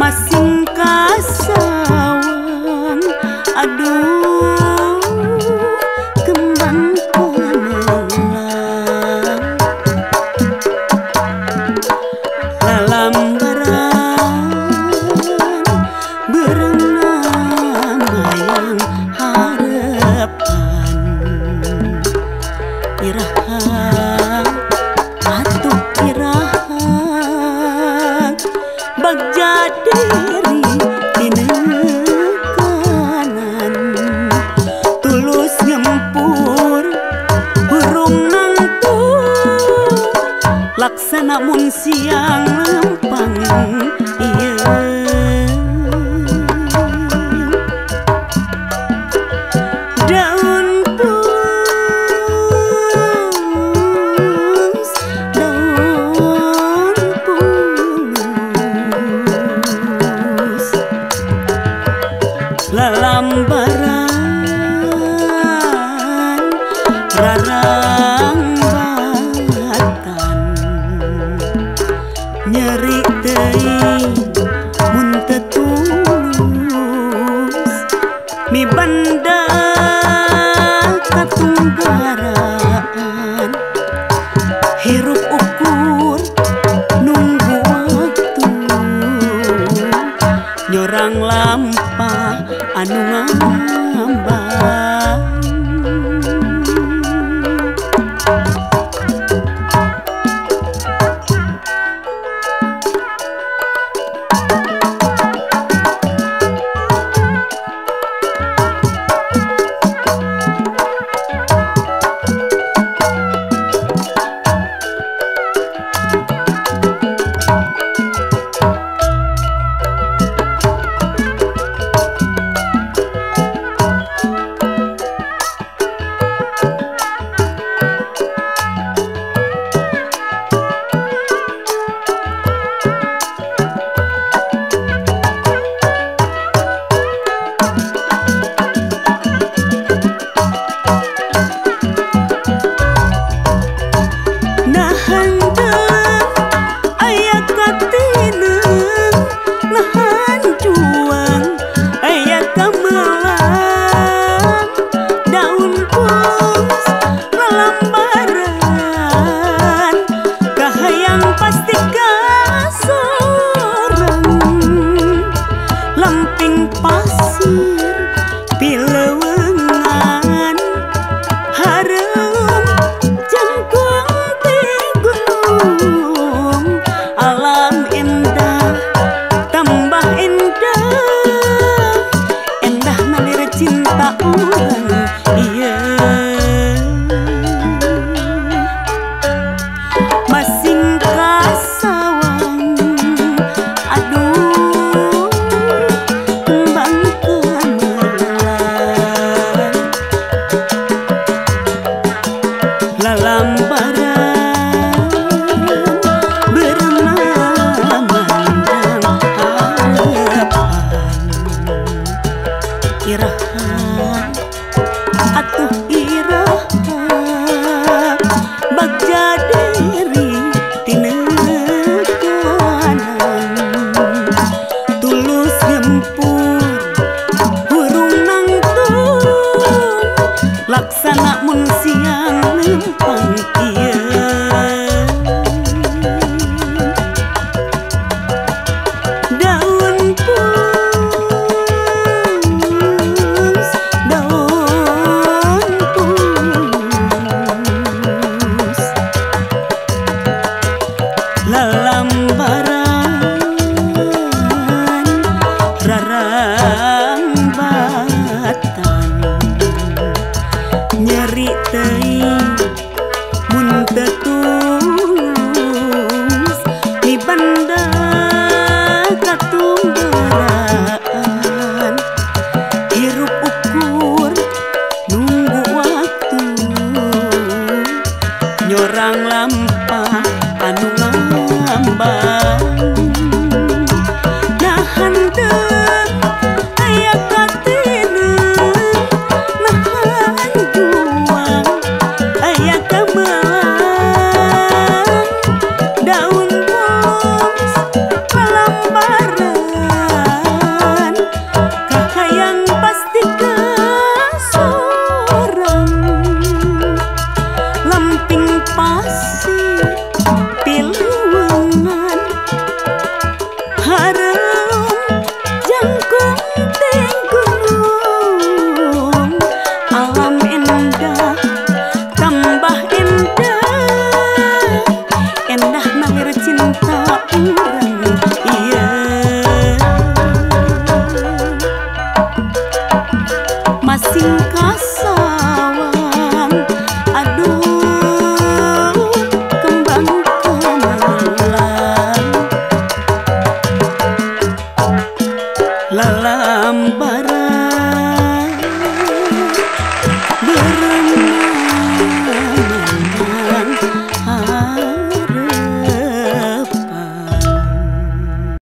masing kasawan aduh kembang konelang lalambaran berenang bayang harapan irahan atuh irahan bagja diri dinekanan tulus ngempur burung nangtung laksana mun siang lempang iya daun pus daun pus lalambaran rarang batan nyeri teuing mun teu tulus mi banda katunggaraan hirup ukur nunggu waktu nyorang lampah anu ngambang pasir pilewengan harum jangkung di gunung alam indah tambah indah endah nalir cinta urang iya masing kasawan aduh lalambaran berenang mandang harapan irahan atuh irahan bagja diri tinekanan tulus ngempur burung nangtung laksana mun siang lempang iya daun pus daun pus lalambaran rara lalam bareng